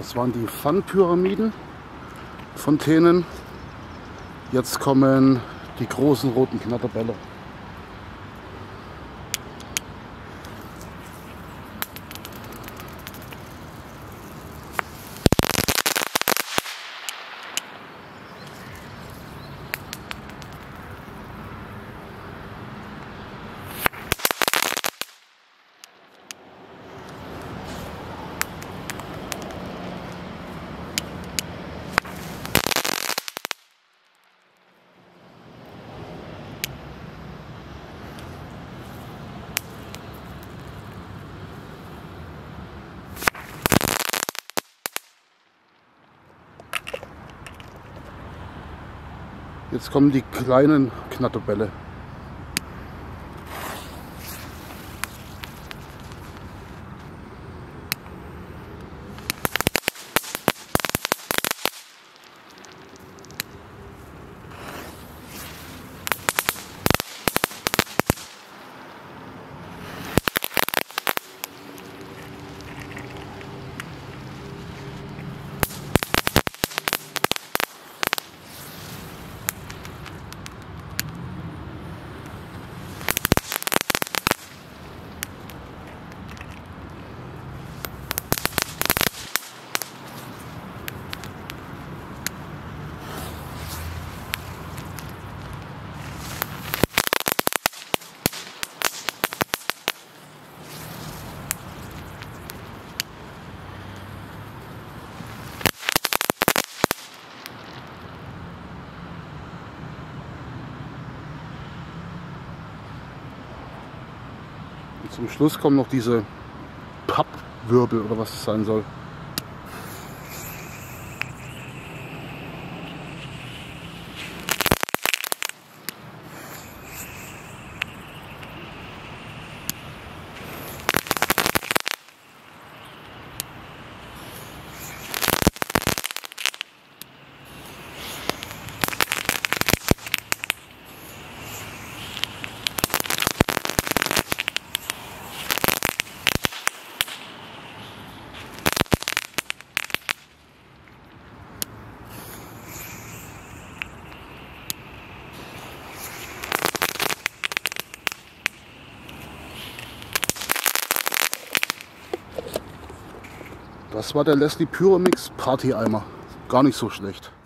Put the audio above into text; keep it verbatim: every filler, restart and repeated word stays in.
Das waren die Pfannenpyramiden, Fontänen. Jetzt kommen die großen roten Knatterbälle. Jetzt kommen die kleinen Knatterbälle. Und zum Schluss kommen noch diese Pappwirbel oder was es sein soll. Das war der Leslie Pyramix Party Eimer. Gar nicht so schlecht.